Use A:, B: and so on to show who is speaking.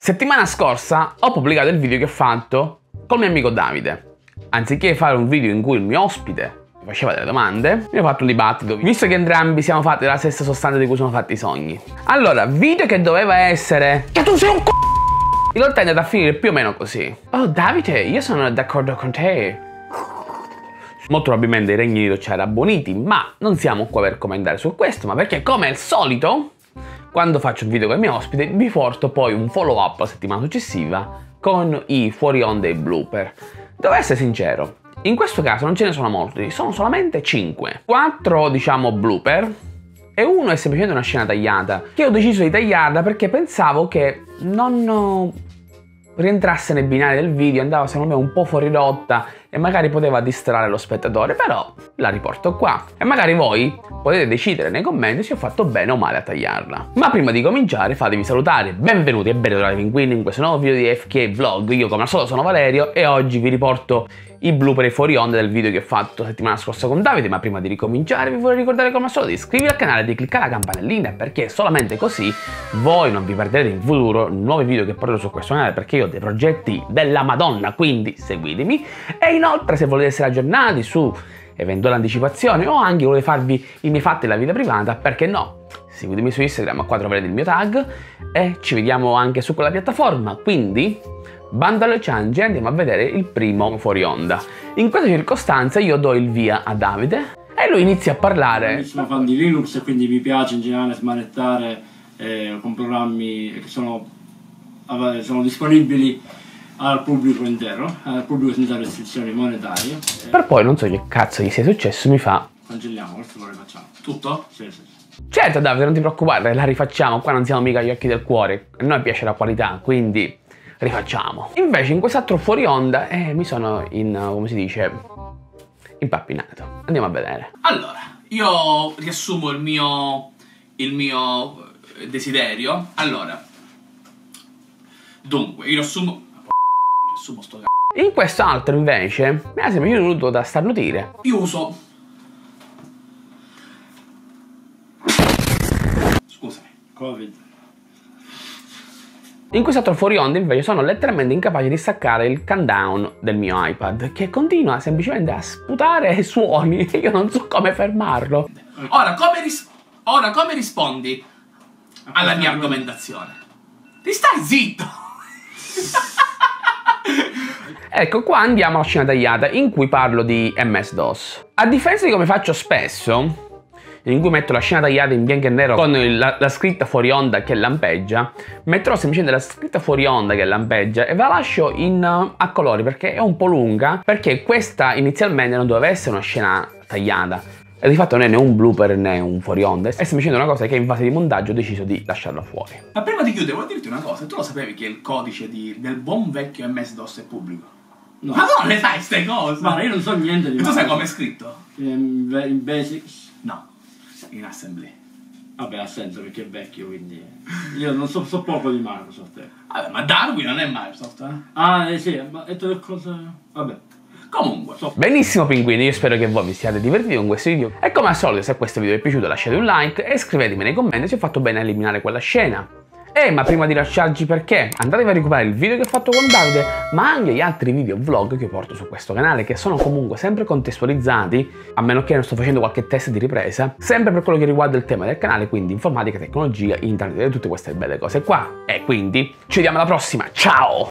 A: Settimana scorsa ho pubblicato il video che ho fatto col mio amico Davide. Anziché fare un video in cui il mio ospite mi faceva delle domande, mi ho fatto un dibattito, visto che entrambi siamo fatti della stessa sostanza di cui sono fatti i sogni. Allora, video che doveva essere che tu sei un in realtà è andato a finire più o meno così. Oh Davide, io sono d'accordo con te. Molto probabilmente i regni di roccia erano abboniti, ma non siamo qua per commentare su questo, ma perché come al solito, quando faccio un video con il mio ospite, vi porto poi un follow up la settimana successiva con i fuori onda e i blooper. Devo essere sincero, in questo caso non ce ne sono molti, sono solamente 5. 4 diciamo blooper e uno è semplicemente una scena tagliata, che ho deciso di tagliarla perché pensavo che non rientrasse nei binari del video, andava secondo me un po' fuori rotta e magari poteva distrarre lo spettatore, però la riporto qua e magari voi potete decidere nei commenti se ho fatto bene o male a tagliarla. Ma prima di cominciare fatevi salutare, benvenuti e ben ritrovati pinguini in questo nuovo video di FK Vlog. Io come al solito sono Valerio e oggi vi riporto i blooper e fuori onda del video che ho fatto settimana scorsa con Davide. Ma prima di ricominciare vi vorrei ricordare come al solito di iscrivervi al canale e di cliccare la campanellina, perché solamente così voi non vi perderete in futuro nuovi video che porterò su questo canale, perché io ho dei progetti della Madonna, quindi seguitemi. E inoltre se volete essere aggiornati su eventuali anticipazioni o anche volete farvi i miei fatti della vita privata, perché no? Seguitemi su Instagram, a qua troverete il mio tag e ci vediamo anche su quella piattaforma. Quindi bando alle ciance, andiamo a vedere il primo fuori onda. In questa circostanza io do il via a Davide e lui inizia a parlare.
B: Sono fan di Linux e quindi mi piace in generale smanettare con programmi che sono disponibili al pubblico intero, al pubblico senza restrizioni monetarie.
A: Per poi non so che cazzo gli sia successo, mi fa:
B: cancelliamo, questo lo rifacciamo. Tutto? Sì, sì.
A: Certo Davide, non ti preoccupare, la rifacciamo, qua non siamo mica gli occhi del cuore, a noi piace la qualità, quindi rifacciamo. Invece in quest'altro fuori onda mi sono come si dice, impappinato. Andiamo a vedere.
C: Allora, io riassumo il mio desiderio. Allora, dunque, io riassumo sto c***o.
A: In quest'altro invece mi ha semplicemente venuto da starnutire.
C: Io uso, scusami,
B: Covid.
A: In quest'altro fuori onda invece sono letteralmente incapace di staccare il countdown del mio iPad, che continua semplicemente a sputare suoni e io non so come fermarlo.
C: Ora come rispondi alla mia argomentazione? Ti stai zitto!
A: Ecco, qua andiamo alla scena tagliata in cui parlo di MS-DOS. A differenza di come faccio spesso, in cui metto la scena tagliata in bianco e nero con la scritta fuori onda che lampeggia, metterò semplicemente la scritta fuori onda che lampeggia e ve la lascio a colori perché è un po' lunga, perché questa inizialmente non doveva essere una scena tagliata e di fatto non è né un blooper né un fuori onda, è semplicemente una cosa che in fase di montaggio ho deciso di lasciarla fuori.
C: Ma prima di chiudere volevo dirti una cosa: tu lo sapevi che il codice del buon vecchio MS-DOS è pubblico?
B: No.
C: Ma non le sai ste cose?
B: Ma io non so niente di
C: tu sai come è scritto?
B: In Basics?
C: No, in Assembly.
B: Vabbè, ha senso perché è vecchio, quindi io non so poco di Microsoft.
C: Vabbè, ma Darwin non è Microsoft, eh?
B: Ah, sì, ma è tutto cosa. Vabbè.
C: Comunque.
A: Benissimo pinguini, io spero che voi vi siate divertiti con questo video e come al solito se questo video vi è piaciuto lasciate un like e scrivetemi nei commenti se ho fatto bene a eliminare quella scena. Ma prima di lasciarci, perché andatevi a recuperare il video che ho fatto con Davide, ma anche gli altri video vlog che porto su questo canale, che sono comunque sempre contestualizzati, a meno che non sto facendo qualche test di ripresa, sempre per quello che riguarda il tema del canale, quindi informatica, tecnologia, internet e tutte queste belle cose qua. E quindi ci vediamo alla prossima, ciao!